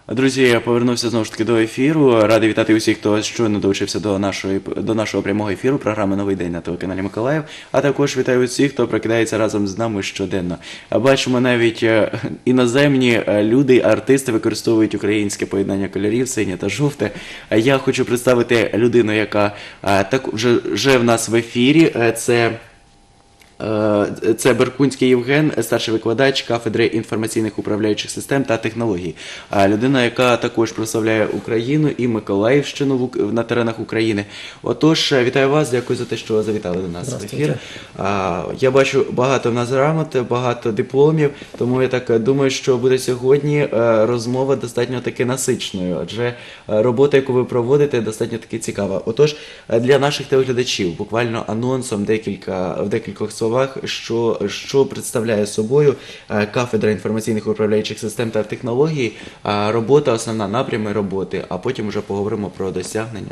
Друзі, я повернувся знову ж таки до ефіру. Радий вітати усіх, хто щойно долучився до нашого прямого ефіру, програми «Новий день» на телеканалі Миколаїв. А також вітаю усіх, хто прокидається разом з нами щоденно. Бачимо, навіть іноземні люди, артисти використовують українське поєднання кольорів, синє та жовте. Я хочу представити людину, яка вже в нас в ефірі. Це Беркунський Євген, старший викладач кафедри інформаційних управляючих систем та технологій. Людина, яка також прославляє Україну і Миколаївщину на теренах України. Отож, вітаю вас, дякую за те, що завітали до нас в ефір. Я бачу багато в нас грамот, багато дипломів, тому я так думаю, що буде сьогодні розмова достатньо таки насиченою, адже робота, яку ви проводите, достатньо таки цікава. Отож, для наших телеглядачів, буквально анонсом в декількох словах, що представляє собою кафедра інформаційних управляючих систем та технологій, робота, основна напрями роботи, а потім вже поговоримо про досягнення.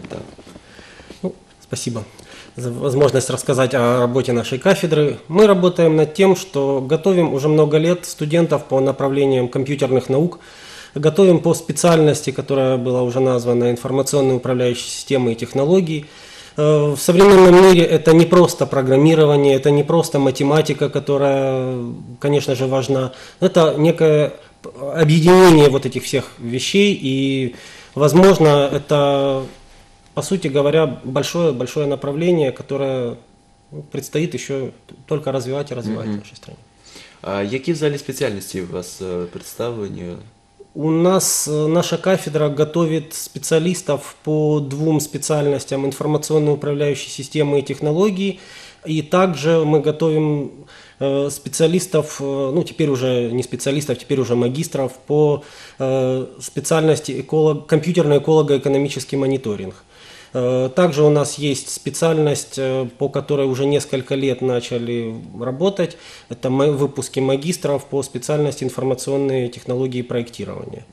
Спасибо за возможность рассказать о работе нашей кафедры. Мы работаем над тем, что готовим уже много лет студентов по направлениям компьютерных наук, готовим по специальности, которая была уже названа информационные управляющие системы и технологии. В современном мире это не просто программирование, это не просто математика, которая, конечно же, важна. Это некое объединение вот этих всех вещей, и, возможно, это, по сути говоря, большое направление, которое предстоит еще только развивать и развивать в нашей стране. Які взагалі спеціальності у вас представлені? У нас наша кафедра готовит специалистов по двум специальностям: информационно-управляющие системы и технологии. И также мы готовим специалистов, теперь уже не специалистов, теперь уже магистров по специальности компьютерный эколого-экономический мониторинг. Также у нас есть специальность, по которой уже несколько лет начали работать. Это выпуски магистров по специальности информационные технологии и проектирования.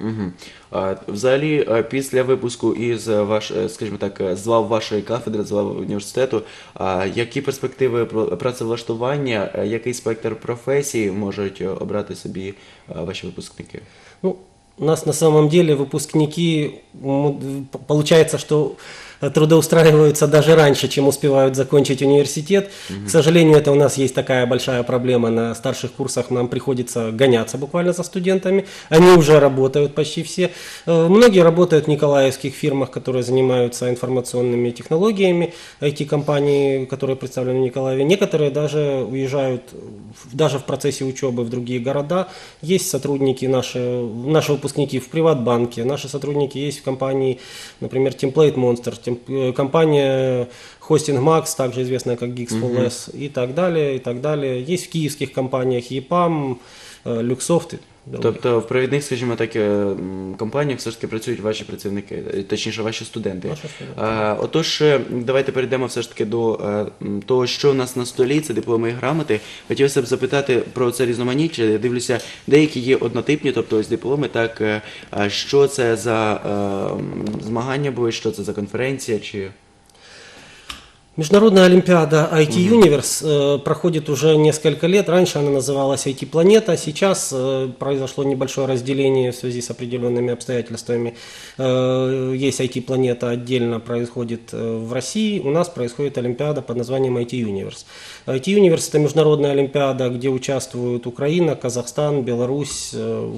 Взагалі, після випуску із з лав вашої кафедри, з лав університету, які перспективи працевлаштування, який спектр професій можуть обрати собі ваші випускники? У нас на самом деле выпускники, получается, что трудоустраиваются даже раньше, чем успевают закончить университет. К сожалению, это у нас есть такая большая проблема. На старших курсах нам приходится гоняться буквально за студентами. Они уже работают почти все. Многие работают в николаевских фирмах, которые занимаются информационными технологиями, IT-компании, которые представлены в Николаеве. Некоторые даже уезжают даже в процессе учебы в другие города. Есть сотрудники наши выпускники в Приватбанке, наши сотрудники есть в компании, например, Template Monster, компания Hosting Max, также известная как Geeks4Less, и так далее, и так далее. Есть в киевских компаниях EPAM, Luxsoft. Тобто в провідних, скажімо так, компаніях все ж таки працюють ваші працівники, точніше ваші студенти. Отож, давайте перейдемо все ж таки до того, що у нас на столі, це дипломи і грамоти. Хотілося б запитати про це різноманіття. Я дивлюся, деякі є однотипні, тобто ось дипломи, так, що це за змагання були, що це за конференція, чи... Международная олимпиада IT Universe проходит уже несколько лет. Раньше она называлась IT Планета. Сейчас произошло небольшое разделение в связи с определенными обстоятельствами. Есть IT Планета, отдельно происходит в России. У нас происходит олимпиада под названием IT Universe. IT Universe – это международная олимпиада, где участвуют Украина, Казахстан, Беларусь,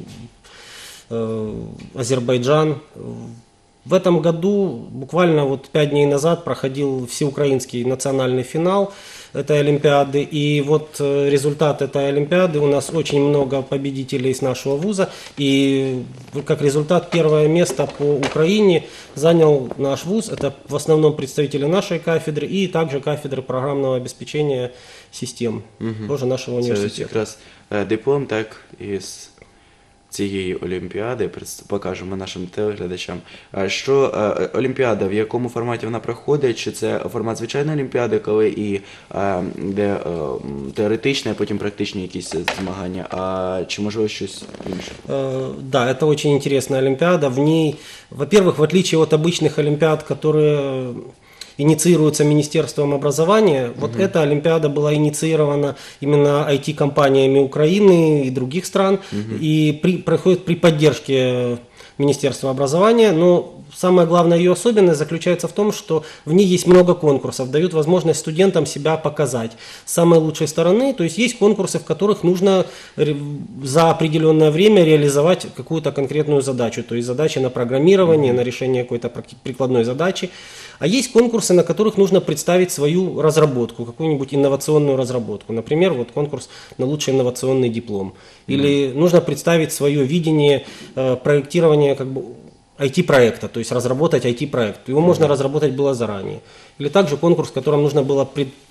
Азербайджан. В этом году, буквально 5 дней назад, проходил всеукраинский национальный финал этой олимпиады. И результат этой олимпиады, у нас очень много победителей из нашего вуза. И как результат первое место по Украине занял наш вуз. Это в основном представители нашей кафедры и также кафедры программного обеспечения систем, тоже нашего университета. Це якраз диплом, так, із цієї олімпіади, покажемо нашим телеглядачам. Що олімпіада, в якому форматі вона проходить? Чи це формат звичайної олімпіади, коли де теоретичні, а потім практичні якісь змагання, чи можливо щось інше? Да, это очень интересная олимпиада. В ней, во-первых, в отличие от обычных олимпиад, которые инициируется Министерством образования. Вот эта Олимпиада была инициирована именно IT-компаниями Украины и других стран, и проходит при поддержке Министерства образования, но самая главная ее особенность заключается в том, что в ней есть много конкурсов, дают возможность студентам себя показать с самой лучшей стороны. То есть есть конкурсы, в которых нужно за определенное время реализовать какую-то конкретную задачу, то есть задачи на программирование, на решение какой-то прикладной задачи. А есть конкурсы, на которых нужно представить свою разработку, какую-нибудь инновационную разработку. Например, вот конкурс на лучший инновационный диплом. Или нужно представить свое видение проектирования IT-проекта, то есть разработать IT-проект. Его можно разработать было заранее. Или также конкурс, в котором нужно было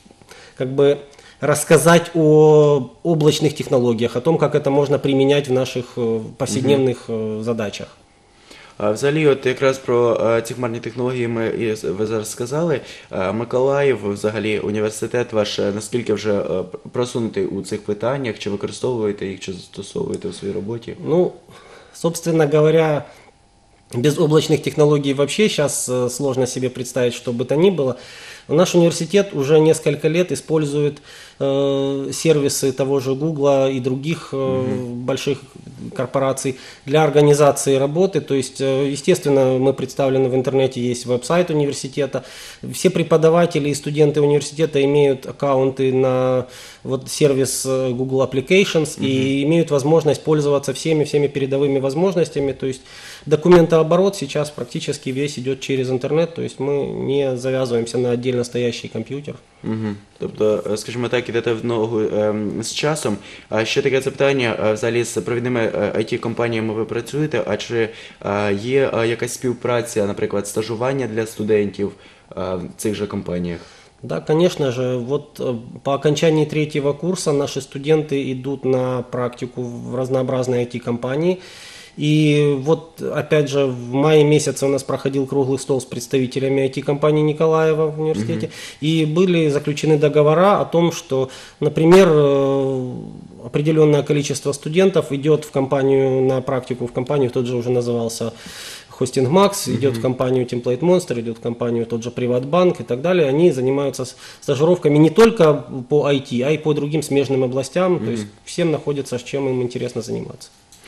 рассказать о облачных технологиях, о том, как это можно применять в наших повседневных задачах. Взагалі, от якраз про ці хмарні технології ви зараз сказали. Миколаїв, взагалі, університет ваш, наскільки вже просунутий у цих питаннях, чи використовуєте їх, чи застосовуєте у своїй роботі? Ну, собственно говоря, без облачных технологий вообще сейчас сложно себе представить, что бы то ни было. Наш университет уже несколько лет использует сервисы того же Гугла и других больших корпораций для организации работы. То есть, естественно, мы представлены в интернете, есть веб-сайт университета. Все преподаватели и студенты университета имеют аккаунты на сервис Google Applications и имеют возможность пользоваться всеми передовыми возможностями. То есть документооборот сейчас практически весь идет через интернет, то есть мы не завязываемся на отдельно стоящий компьютер. Тобто, скажімо так, ідете в ногу з часом. А ще таке запитання, взагалі з провідними IT-компаніями ви працюєте, а чи є якась співпраця, наприклад, стажування для студентів в цих же компаніях? Да, конечно же. По окончании 3-го курса наши студенты идут на практику в разнообразные IT-компании. И опять же, в мае месяце у нас проходил круглый стол с представителями IT-компании Николаева в университете. И были заключены договора о том, что, например, определенное количество студентов идет в компанию на практику, в компанию, тот же уже назывался Hosting Max, идет в компанию Template Monster, идет в компанию тот же Приватбанк и так далее. Они занимаются стажировками не только по IT, а и по другим смежным областям. То есть всем находится, с чем им интересно заниматься.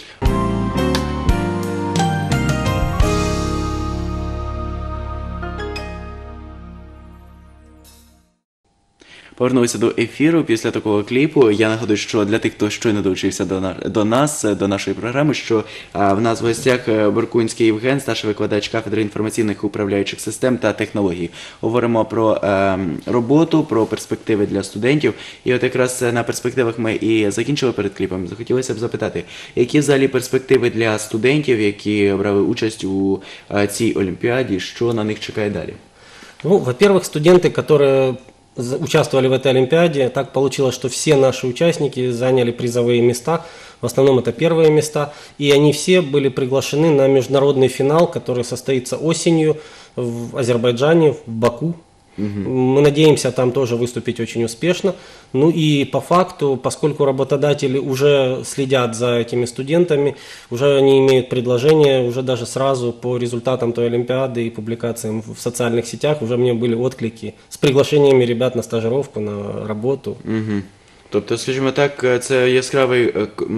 Повернулися до ефіру після такого кліпу. Я нагадую, що для тих, хто щойно долучився до нас, до нашої програми, що в нас в гостях Боркунський Євген, старший викладач кафедри інформаційних управляючих систем та технологій. Говоримо про роботу, про перспективи для студентів. І от якраз на перспективах ми і закінчили перед кліпом. Захотілося б запитати, які взагалі перспективи для студентів, які брали участь у цій олімпіаді, що на них чекає далі? Ну, во-первых, студенты, которые участвовали в этой Олимпиаде, так получилось, что все наши участники заняли призовые места, в основном это первые места, и они все были приглашены на международный финал, который состоится осенью в Азербайджане, в Баку. Мы надеемся там тоже выступить очень успешно. Ну и по факту, поскольку работодатели уже следят за этими студентами, уже они имеют предложение, уже даже сразу по результатам той Олимпиады и публикациям в социальных сетях уже мне были отклики с приглашениями ребят на стажировку, на работу. Тобто, скажімо так, це яскравий,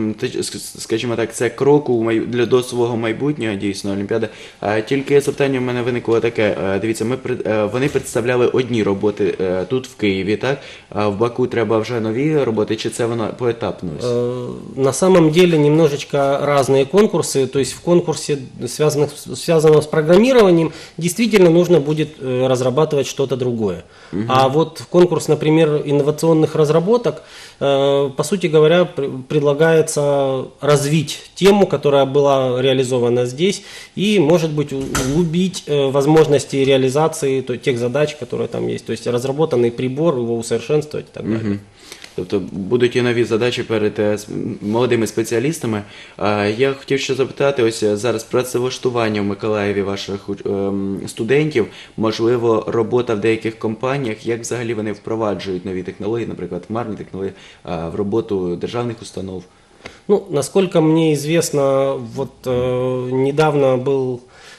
скажімо так, це крок до свого майбутнього, дійсно, Олімпіада. Тільки запитання в мене виникло таке, дивіться, вони представляли одні роботи тут, в Києві, так? А в Баку треба вже нові роботи, чи це воно поетапно? На самом деле немножечко разные конкурсы, то есть в конкурсе, связанном с программированием, действительно нужно будет разрабатывать что-то другое. А вот в конкурс, например, инновационных разработок, по сути говоря, предлагается развить тему, которая была реализована здесь, и, может быть, углубить возможности реализации тех задач, которые там есть. То есть разработанный прибор, его усовершенствовать и так далее. Тобто будуть і нові задачі перед молодими спеціалістами. Я хотів ще запитати, ось зараз працевлаштування в Миколаєві ваших студентів, можливо, робота в деяких компаніях, як взагалі вони впроваджують нові технології, наприклад, хмарні технології, в роботу державних установ? Ну, насколько мне известно, недавно был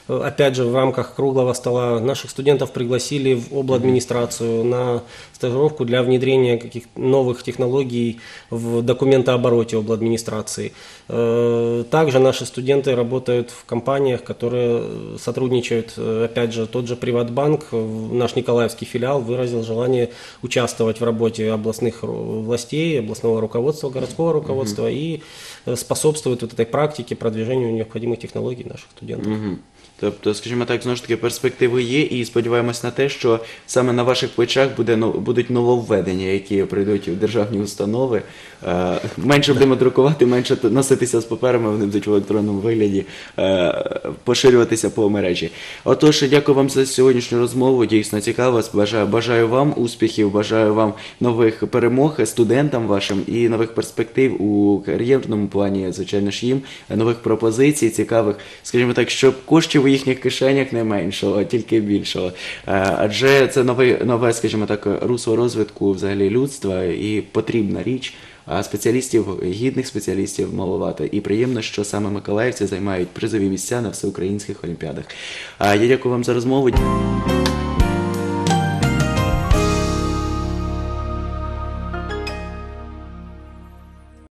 опять же, в рамках круглого стола наших студентов пригласили в обладминистрацию на стажировку для внедрения каких-то новых технологий в документообороте обладминистрации. Также наши студенты работают в компаниях, которые сотрудничают, опять же, тот же Приватбанк, наш Николаевский филиал выразил желание участвовать в работе областных властей, областного руководства, городского руководства и способствовать вот этой практике, продвижению необходимых технологий наших студентов. Тобто, скажімо так, знову ж таки, перспективи є, і сподіваємось на те, що саме на ваших плечах будуть нововведення, які прийдуть у державні установи. Менше будемо друкувати, менше носитися з паперами, вони будуть в електронному вигляді, поширюватися по мережі. Отож, дякую вам за сьогоднішню розмову, дійсно цікаво. Бажаю вам успіхів, бажаю вам нових перемог студентам вашим і нових перспектив у кар'єрному плані, звичайно ж їм, нових пропозицій цікавих, скажімо так, щоб коштів у їхніх кишенях не меншало, а тільки більшало. Адже це нове, скажімо так, русло розвитку взагалі людства і потрібна річ, а спеціалістів, гідних спеціалістів маловато. І приємно, що саме миколаївці займають призові місця на всеукраїнських олімпіадах. Я дякую вам за розмову.